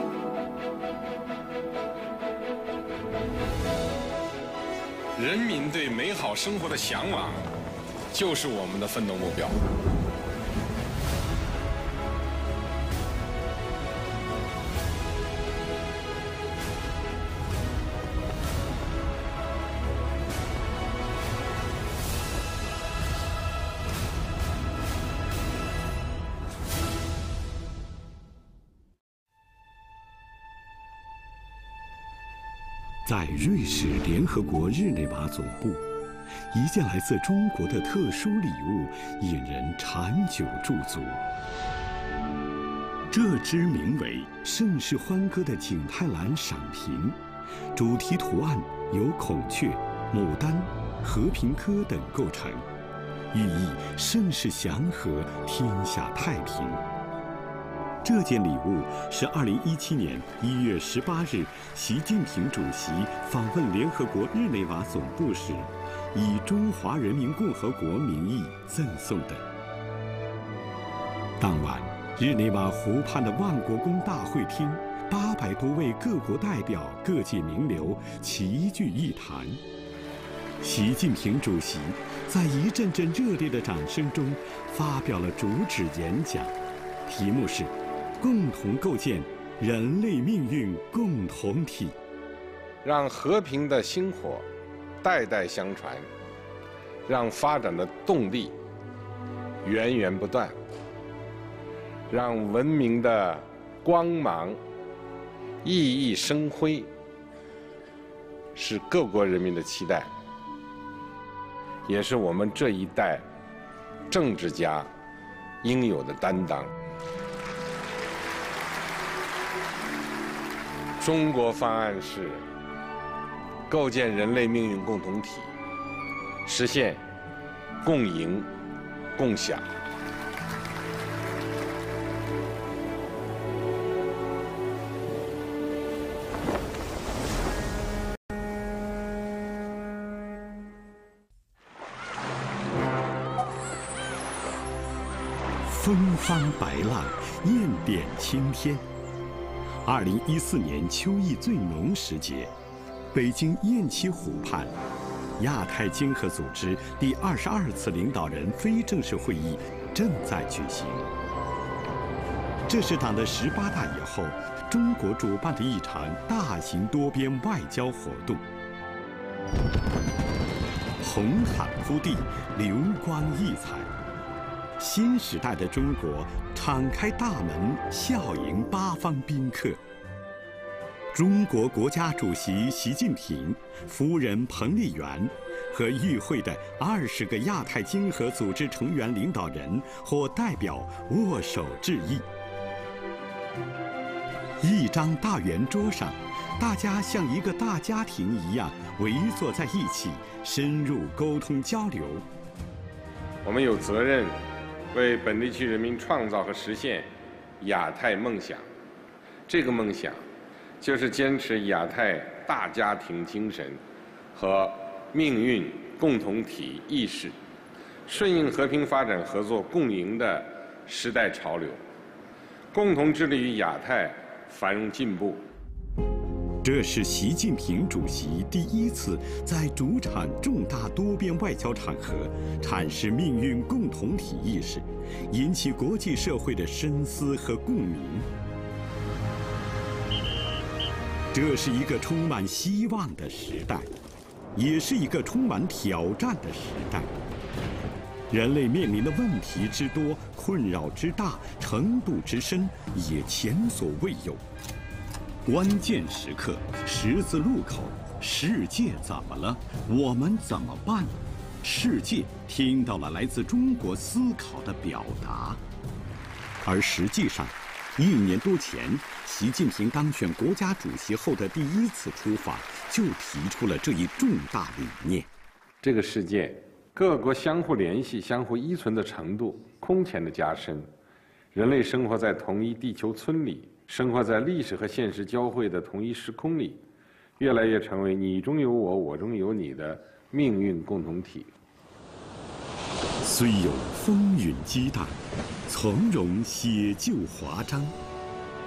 人民对美好生活的向往，就是我们的奋斗目标。 在瑞士联合国日内瓦总部，一件来自中国的特殊礼物引人长久驻足。这只名为“盛世欢歌”的景泰蓝赏瓶，主题图案由孔雀、牡丹、和平鸽等构成，寓意盛世祥和，天下太平。这件礼物是2017年1月18日，习近平主席访问联合国日内瓦总部时，以中华人民共和国名义赠送的。当晚，日内瓦湖畔的万国宫大会厅，800多位各国代表、各界名流齐聚一堂。习近平主席在一阵阵热烈的掌声中发表了主旨演讲，题目是共同构建人类命运共同体， 让和平的薪火代代相传，让发展的动力源源不断，让文明的光芒熠熠生辉，是各国人民的期待，也是我们这一代政治家应有的担当。中国方案是构建人类命运共同体，实现共赢共享。 风帆白浪，焰点青天。2014年秋意最浓时节，北京雁栖湖畔，亚太经合组织第22次领导人非正式会议正在举行。这是党的18大以后，中国主办的一场大型多边外交活动。红毯铺地，流光溢彩。新时代的中国敞开大门，笑迎八方宾客。中国国家主席习近平、夫人彭丽媛和与会的20个亚太经合组织成员领导人或代表握手致意。一张大圆桌上，大家像一个大家庭一样围坐在一起，深入沟通交流。 我们有责任为本地区人民创造和实现亚太梦想。这个梦想就是坚持亚太大家庭精神和命运共同体意识，顺应和平发展合作共赢的时代潮流，共同致力于亚太繁荣进步。 这是习近平主席第一次在主场重大多边外交场合阐释命运共同体意识，引起国际社会的深思和共鸣。这是一个充满希望的时代，也是一个充满挑战的时代。人类面临的问题之多，困扰之大，程度之深，也前所未有。关键时刻，十字路口，世界怎么了？我们怎么办？世界听到了来自中国思考的表达。而实际上，1年多前，习近平当选国家主席后的第一次出访，就提出了这一重大理念。 这个世界，各国相互联系、相互依存的程度空前的加深，人类生活在同一地球村里，生活在历史和现实交汇的同一时空里，越来越成为你中有我，我中有你的命运共同体。 虽有风云激荡，从容写就华章。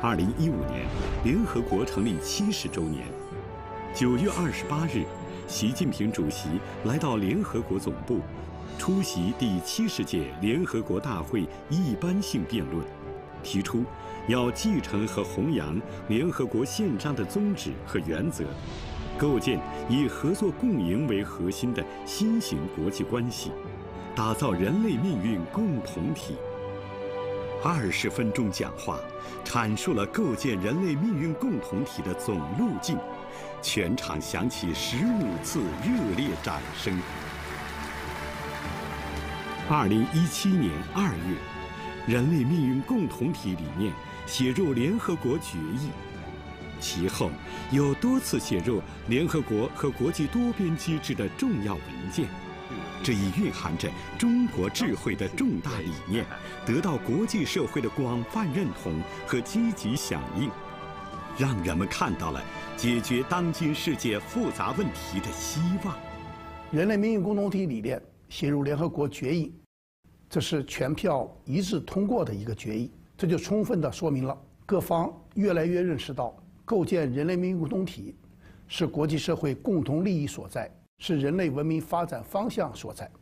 2015年，联合国成立70周年。9月28日，习近平主席来到联合国总部，出席第70届联合国大会一般性辩论，提出要继承和弘扬联合国宪章的宗旨和原则，构建以合作共赢为核心的新型国际关系，打造人类命运共同体。20分钟讲话，阐述了构建人类命运共同体的总路径，全场响起15次热烈掌声。2017年2月，人类命运共同体理念写入联合国决议，其后有多次写入联合国和国际多边机制的重要文件。这一蕴含着中国智慧的重大理念，得到国际社会的广泛认同和积极响应，让人们看到了解决当今世界复杂问题的希望。 人类命运共同体理念写入联合国决议，这是全票一致通过的一个决议，这就充分地说明了各方越来越认识到，构建人类命运共同体是国际社会共同利益所在，是人类文明发展方向所在。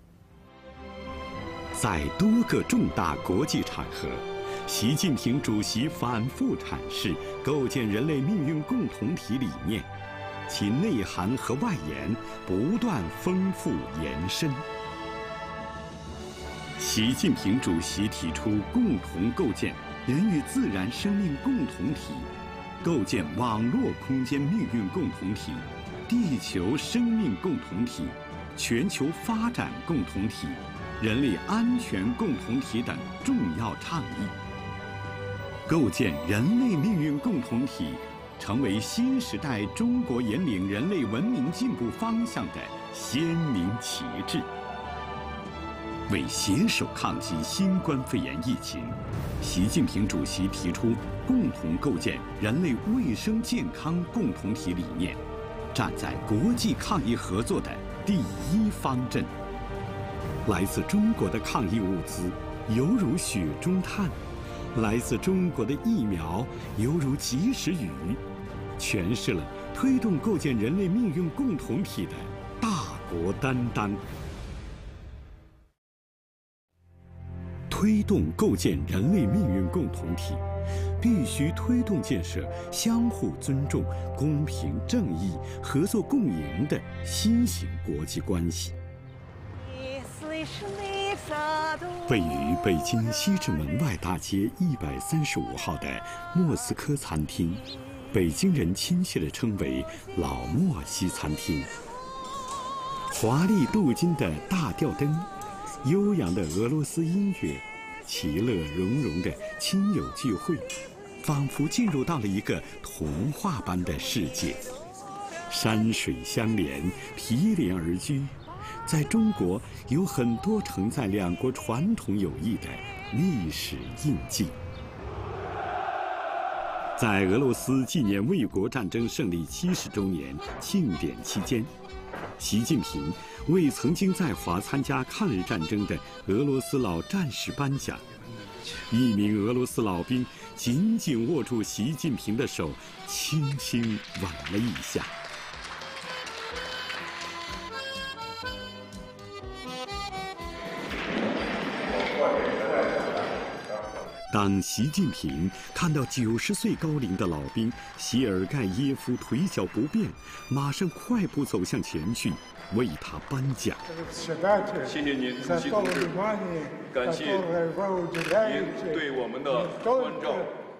在多个重大国际场合，习近平主席反复阐释构建人类命运共同体理念，其内涵和外延不断丰富延伸。习近平主席提出共同构建人与自然生命共同体，构建网络空间命运共同体、地球生命共同体、全球发展共同体、人类安全共同体等重要倡议。构建人类命运共同体，成为新时代中国引领人类文明进步方向的鲜明旗帜。为携手抗击新冠肺炎疫情，习近平主席提出共同构建人类卫生健康共同体理念，站在国际抗疫合作的第一方阵。来自中国的抗疫物资犹如雪中炭，来自中国的疫苗犹如及时雨，诠释了推动构建人类命运共同体的大国担当。推动构建人类命运共同体，必须推动建设相互尊重、公平正义、合作共赢的新型国际关系。位于北京西直门外大街135号的莫斯科餐厅，北京人亲切地称为“老莫西餐厅”。华丽镀金的大吊灯，悠扬的俄罗斯音乐，其乐融融的亲友聚会，仿佛进入到了一个童话般的世界。山水相连，毗邻而居，在中国有很多承载两国传统友谊的历史印记。在俄罗斯纪念卫国战争胜利70周年庆典期间，习近平为曾经在华参加抗日战争的俄罗斯老战士颁奖。一名俄罗斯老兵紧紧握住习近平的手，轻轻吻了一下。当习近平看到90岁高龄的老兵谢尔盖耶夫腿脚不便，马上快步走向前去，为他颁奖。 谢谢您，主席同志，感谢您对我们的关照。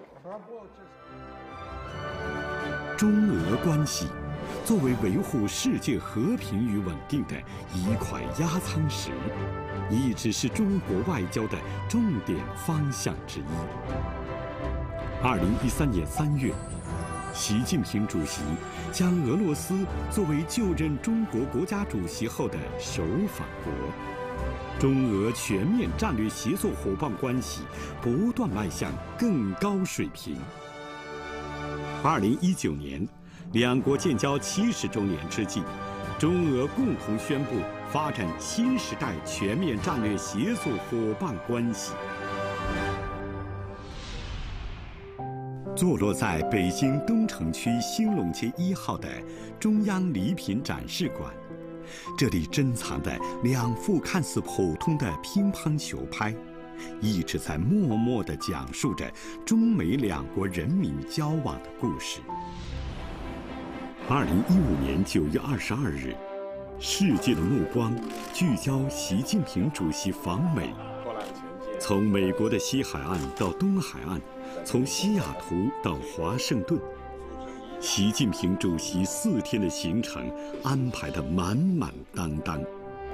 中俄关系作为维护世界和平与稳定的一块压舱石，一直是中国外交的重点方向之一。2013年3月，习近平主席将俄罗斯作为就任中国国家主席后的首访国，中俄全面战略协作伙伴关系不断迈向更高水平。2019年，两国建交70周年之际，中俄共同宣布发展新时代全面战略协作伙伴关系。 坐落在北京东城区兴隆街1号的中央礼品展示馆，这里珍藏的2副看似普通的乒乓球拍，一直在默默地讲述着中美2国人民交往的故事。2015年9月22日，世界的目光聚焦习近平主席访美。从美国的西海岸到东海岸，从西雅图到华盛顿，习近平主席4天的行程安排得满满当当。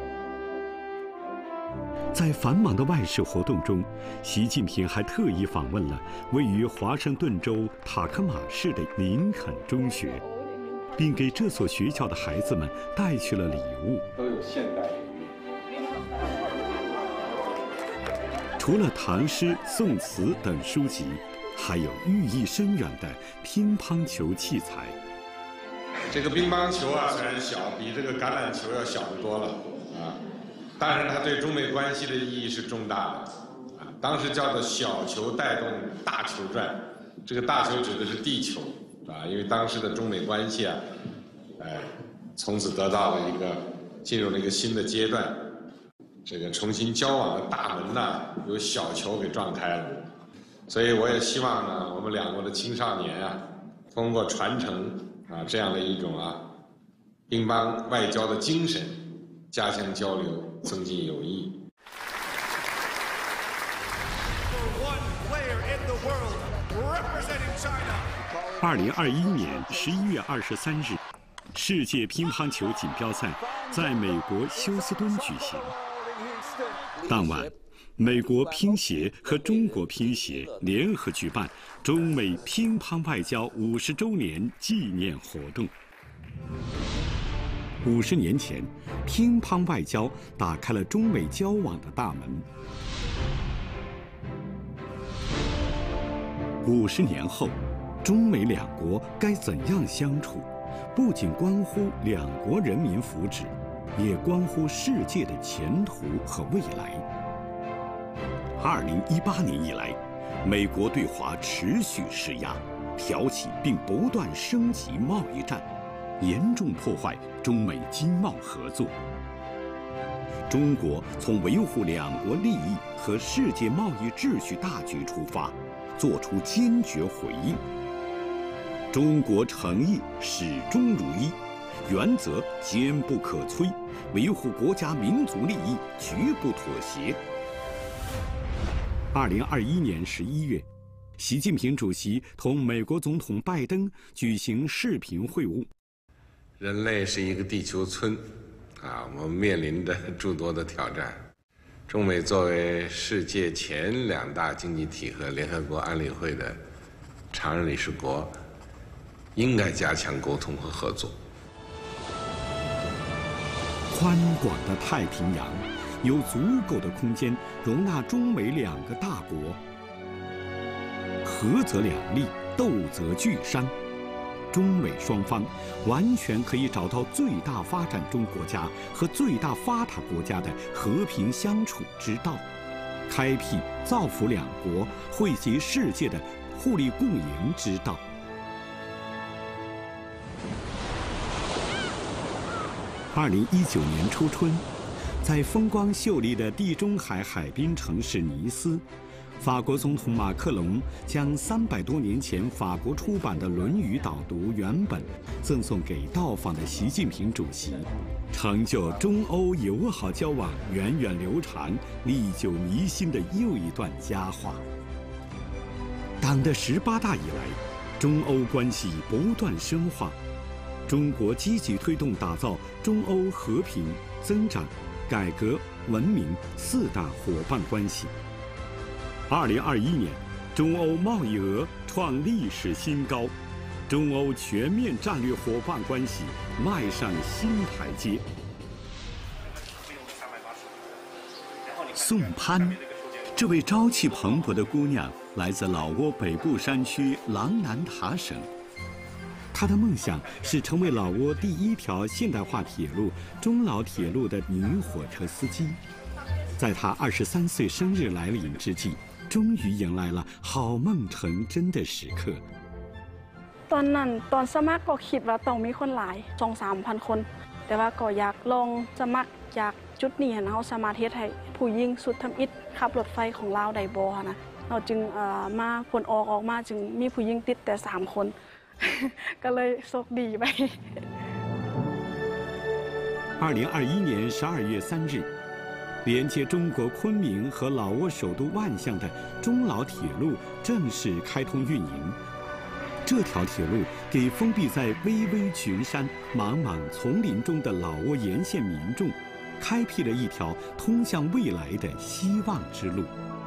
在繁忙的外事活动中，习近平还特意访问了位于华盛顿州塔克马市的林肯中学，并给这所学校的孩子们带去了礼物。 都有现代语。 除了唐诗、宋词等书籍，还有寓意深远的乒乓球器材。 这个乒乓球啊，虽然小，比这个橄榄球要小得多了啊，但是它对中美关系的意义是重大的啊。当时叫做小球带动大球转，这个大球指的是地球啊，因为当时的中美关系啊，从此得到了进入了一个新的阶段。这个重新交往的大门呢，由小球给撞开了，所以我也希望呢，我们2国的青少年啊，通过传承这样的一种乒乓外交的精神，加强交流，增进友谊。 2021年11月23日，世界乒乓球锦标赛在美国休斯敦举行。当晚，美国乒协和中国乒协联合举办中美乒乓外交50周年纪念活动。50年前，乒乓外交打开了中美交往的大门。50年后，中美2国该怎样相处，不仅关乎2国人民福祉，也关乎世界的前途和未来。2018年以来，美国对华持续施压，挑起并不断升级贸易战，严重破坏中美经贸合作。中国从维护2国利益和世界贸易秩序大局出发，作出坚决回应。中国诚意始终如一，原则坚不可摧，维护国家民族利益绝不妥协。2021年11月，习近平主席同美国总统拜登举行视频会晤。 人类是一个地球村，我们面临着诸多的挑战。中美作为世界前2大经济体和联合国安理会的常任理事国，应该加强沟通和合作。 宽广的太平洋有足够的空间容纳中美2个大国，合则两利，斗则俱伤。中美双方完全可以找到最大发展中国家和最大发达国家的和平相处之道，开辟造福2国、惠及世界的互利共赢之道。2019年初春，在风光秀丽的地中海海滨城市尼斯，法国总统马克龙将300多年前法国出版的《论语》导读原本赠送给到访的习近平主席，成就中欧友好交往源远流长、历久弥新的又一段佳话。党的18大以来，中欧关系不断深化。中国积极推动打造中欧和平、增长、改革、文明4大伙伴关系。2021年，中欧贸易额创历史新高，中欧全面战略伙伴关系迈上新台阶。宋潘，这位朝气蓬勃的姑娘来自老挝北部山区琅南塔省。她的梦想是成为老挝第1条现代化铁路中老铁路的女火车司机。在她23岁生日来临之际，终于迎来了好梦成真的时刻。 ตอนนั้นตอนสมัครก็คิดว่าต้องมีคนหลาย 2-3,000 คนแต่ว่าก็อยากลองสมัครจากจุดนี้นะเราสามารถเฮ็ดให้ผู้หญิงสุดทำอิฐขับรถไฟของลาวได้บ่นะเราจึงมาผลออกมาจึงมีผู้หญิงติดแต่3 คน ก็เลยโชคดีไป 2021年12月3日，连接中国昆明和老挝首都万象的中老铁路正式开通运营。这条铁路给封闭在巍巍群山、茫茫丛林中的老挝沿线民众，开辟了一条通向未来的希望之路。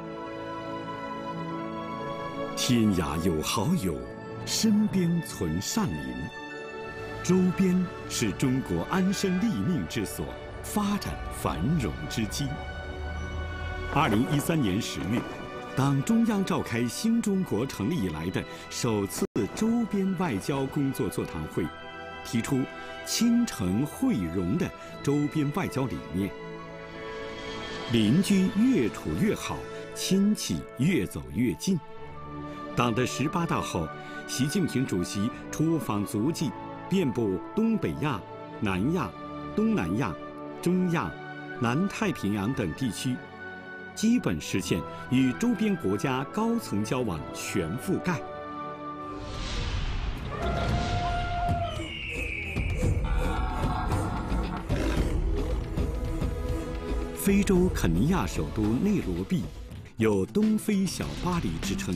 天涯有好友，身边存善邻。周边是中国安身立命之所，发展繁荣之基。2013年10月，党中央召开新中国成立以来的首次周边外交工作座谈会，提出亲诚惠容的周边外交理念。邻居越处越好，亲戚越走越近。党的18大后，习近平主席出访足迹遍布东北亚、南亚、东南亚、中亚、南太平洋等地区，基本实现与周边国家高层交往全覆盖。非洲肯尼亚首都内罗毕有“东非小巴黎”之称。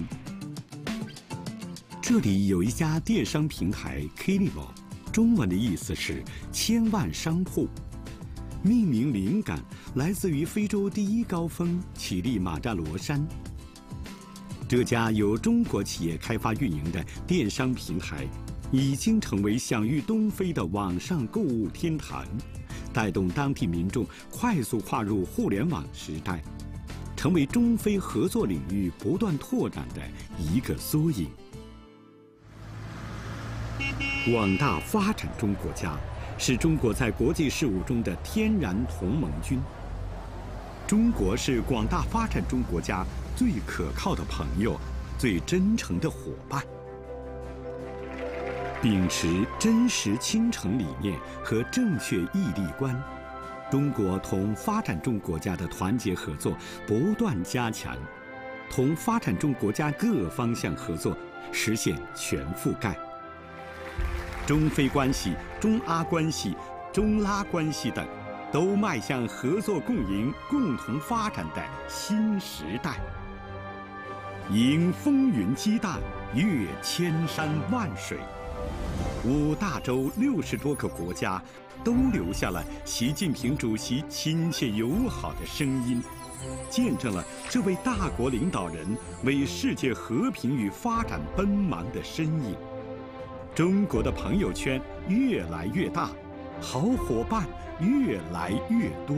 这里有一家电商平台 Kilimo， 中文的意思是千万商铺。命名灵感来自于非洲第一高峰乞力马扎罗山。这家由中国企业开发运营的电商平台，已经成为享誉东非的网上购物天堂，带动当地民众快速跨入互联网时代，成为中非合作领域不断拓展的一个缩影。广大发展中国家是中国在国际事务中的天然同盟军。中国是广大发展中国家最可靠的朋友，最真诚的伙伴。秉持真实亲诚理念和正确毅力观，中国同发展中国家的团结合作不断加强，同发展中国家各方向合作实现全覆盖。中非关系、中阿关系、中拉关系等，都迈向合作共赢、共同发展的新时代。迎风云激荡，越千山万水，5大洲60多个国家都留下了习近平主席亲切友好的声音，见证了这位大国领导人为世界和平与发展奔忙的身影。中国的朋友圈越来越大，好伙伴越来越多。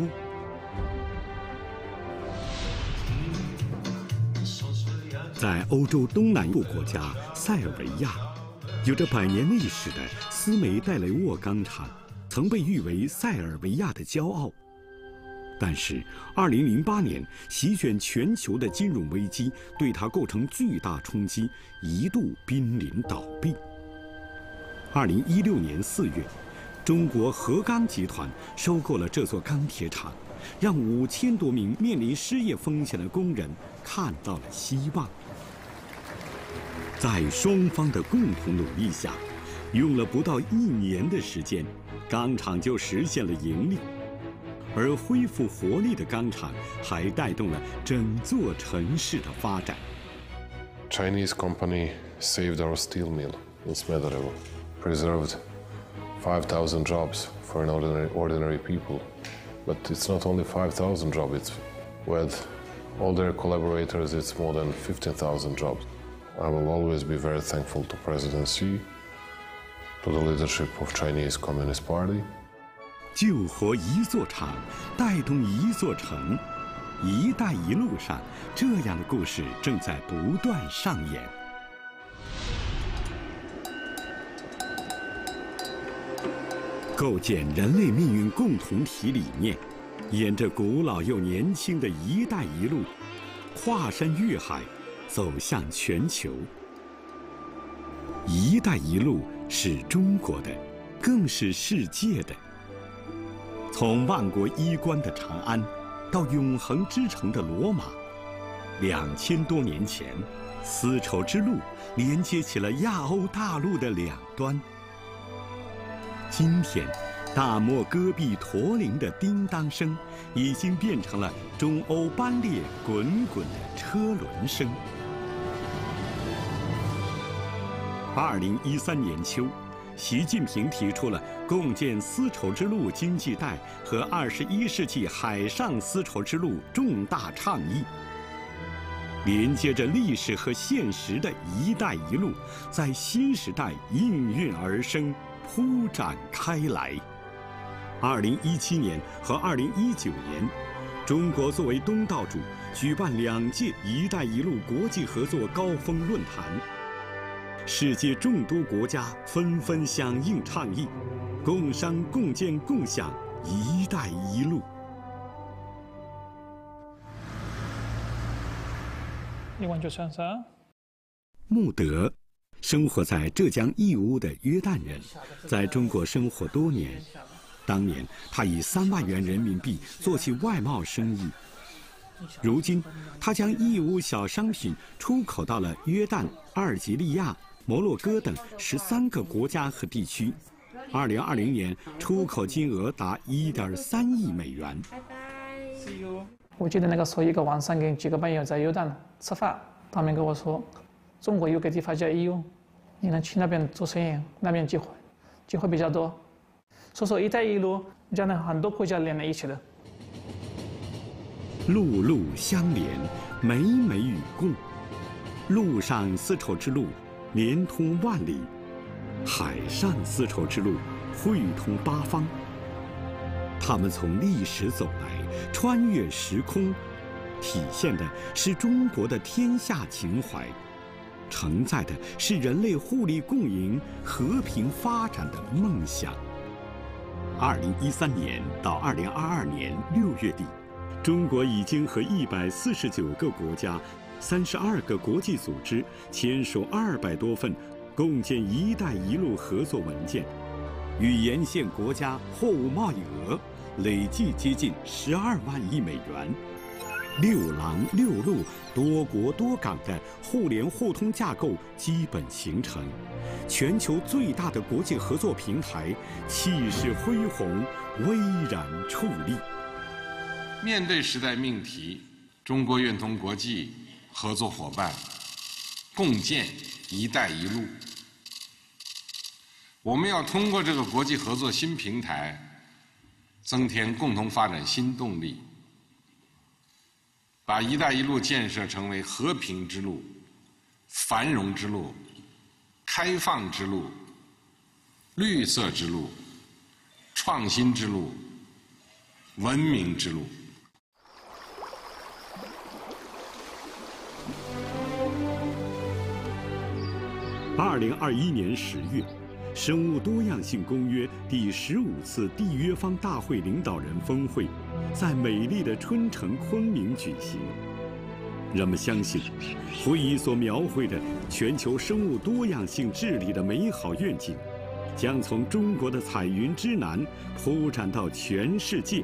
在欧洲东南部国家塞尔维亚，有着100年历史的斯梅代雷沃钢厂，曾被誉为塞尔维亚的骄傲。但是2008年席卷全球的金融危机对它构成巨大冲击，一度濒临倒闭。2016年4月，中国河钢集团收购了这座钢铁厂，让5000多名面临失业风险的工人看到了希望。在双方的共同努力下，用了不到1年的时间，钢厂就实现了盈利。而恢复活力的钢厂还带动了整座城市的发展。 Chinese company saved our steel mill in Smederevo, preserved 5,000 jobs for an ordinary people. But it's not only 5,000 jobs, it's with all their collaborators, it's more than 15,000 jobs. I will always be very thankful to President Xi, to the leadership of Chinese Communist Party. 救活一座厂，带动一座城。一带一路上，这样的故事正在不断上演。构建人类命运共同体理念，沿着古老又年轻的一带一路，跨山越海，走向全球。 “一带一路”是中国的，更是世界的。从万国衣冠的长安，到永恒之城的罗马，2000多年前，丝绸之路连接起了亚欧大陆的两端。今天，大漠戈壁驼铃的叮当声，已经变成了中欧班列滚滚的车轮声。2013年秋，习近平提出了共建丝绸之路经济带和21世纪海上丝绸之路重大倡议。连接着历史和现实的一带一路，在新时代应运而生，铺展开来。2017年和2019年，中国作为东道主，举办2届“一带一路”国际合作高峰论坛。世界众多国家纷纷响应倡议，共商共建共享“一带一路”。穆德，生活在浙江义乌的约旦人，在中国生活多年。当年，他以3万元人民币做起外贸生意。如今，他将义乌小商品出口到了约旦、阿尔及利亚、摩洛哥等13个国家和地区。2020年出口金额达1.3亿美元。 我记得那个时候，一个晚上跟几个朋友在约旦吃饭，他们跟我说，中国有个地方叫义乌，你能去那边做生意，那边机会比较多。所以说“一带一路”将来很多国家连在一起的。 陆路相连，美美与共。陆上丝绸之路连通万里，海上丝绸之路汇通八方。他们从历史走来，穿越时空，体现的是中国的天下情怀，承载的是人类互利共赢、和平发展的梦想。2013年到2022年6月底，中国已经和149个国家、32个国际组织签署200多份共建“一带一路”合作文件，与沿线国家货物贸易额累计接近12万亿美元。6廊6路、多国多港的互联互通架构基本形成，全球最大的国际合作平台气势恢宏，巍然矗立。 面对时代命题，中国愿同国际合作伙伴共建“一带一路”。我们要通过这个国际合作新平台，增添共同发展新动力，把“一带一路”建设成为和平之路、繁荣之路、开放之路、绿色之路、创新之路、文明之路。 2021年10月，生物多样性公约第15次缔约方大会领导人峰会在美丽的春城昆明举行。人们相信，会议所描绘的全球生物多样性治理的美好愿景，将从中国的彩云之南铺展到全世界。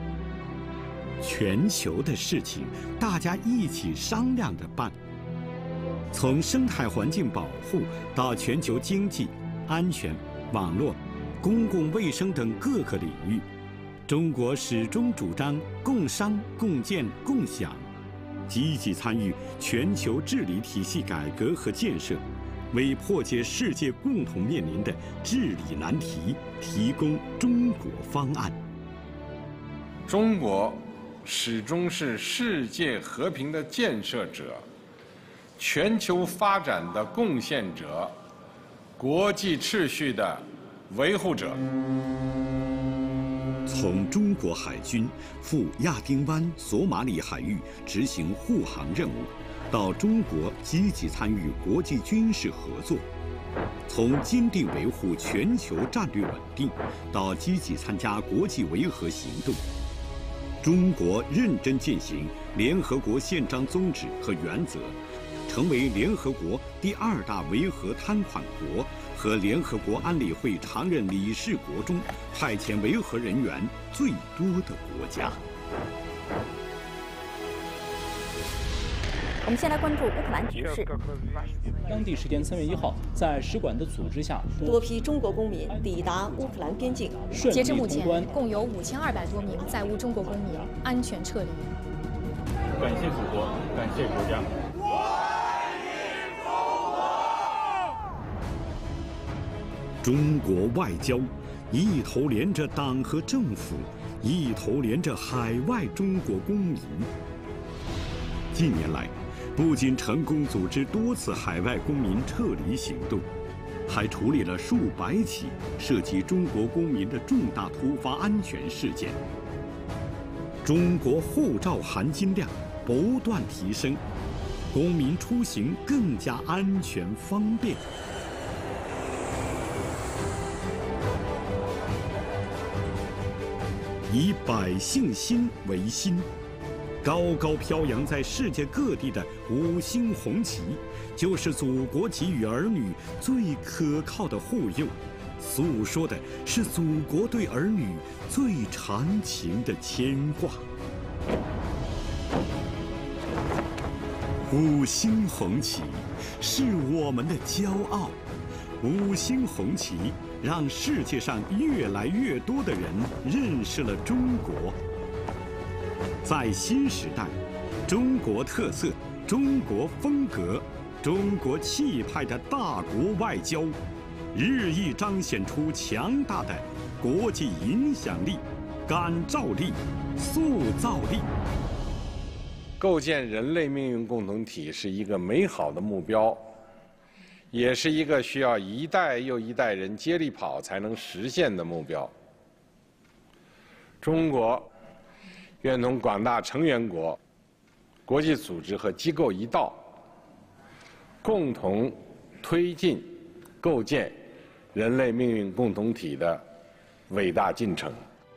全球的事情，大家一起商量着办。从生态环境保护到全球经济、安全、网络、公共卫生等各个领域，中国始终主张共商、共建、共享，积极参与全球治理体系改革和建设，为破解世界共同面临的治理难题提供中国方案。 中国始终是世界和平的建设者、全球发展的贡献者、国际秩序的维护者。 从中国海军赴亚丁湾、索马里海域执行护航任务，到中国积极参与国际军事合作；从坚定维护全球战略稳定，到积极参加国际维和行动。中国认真践行联合国宪章宗旨和原则， 成为联合国第2大维和摊款国和联合国安理会常任理事国中派遣维和人员最多的国家。 我们先来关注乌克兰局势。 当地时间3月1号，在使馆的组织下， 多批中国公民抵达乌克兰边境。 截至目前，共有5200多名在乌中国公民安全撤离。 感谢祖国，感谢国家。 中国外交一头连着党和政府，一头连着海外中国公民。近年来，不仅成功组织多次海外公民撤离行动，还处理了数百起涉及中国公民的重大突发安全事件。中国护照含金量不断提升，公民出行更加安全方便。以百姓心为心，高高飘扬在世界各地的5星红旗，就是祖国给予儿女最可靠的护佑，诉说的是祖国对儿女最长情的牵挂。5星红旗是我们的骄傲，5星红旗让世界上越来越多的人认识了中国。在新时代，中国特色、中国风格、中国气派的大国外交，日益彰显出强大的国际影响力、感召力、塑造力。 构建人类命运共同体是一个美好的目标，也是一个需要一代又一代人接力跑才能实现的目标。中国愿同广大成员国、国际组织和机构一道，共同推进构建人类命运共同体的伟大进程。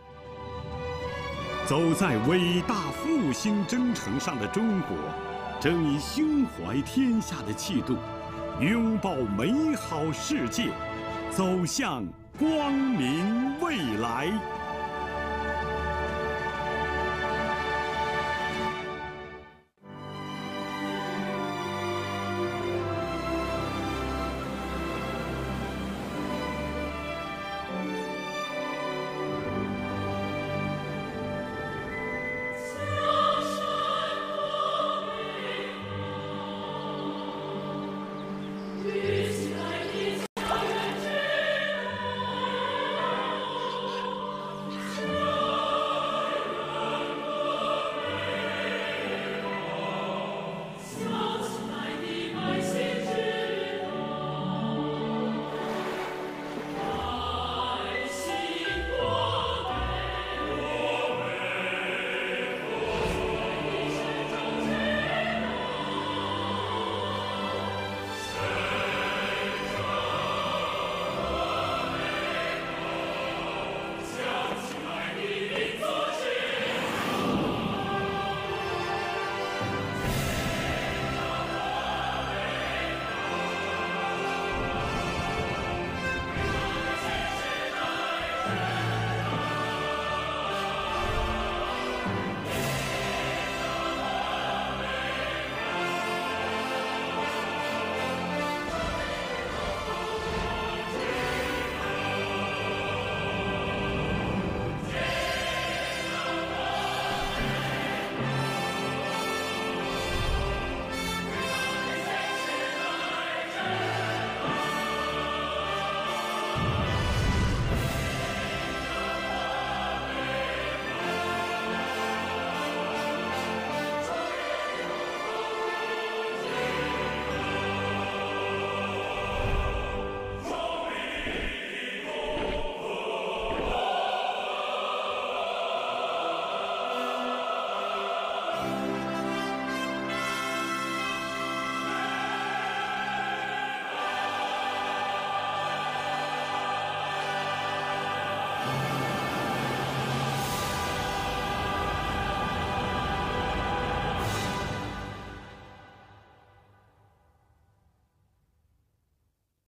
走在伟大复兴征程上的中国，正以胸怀天下的气度，拥抱美好世界，走向光明未来。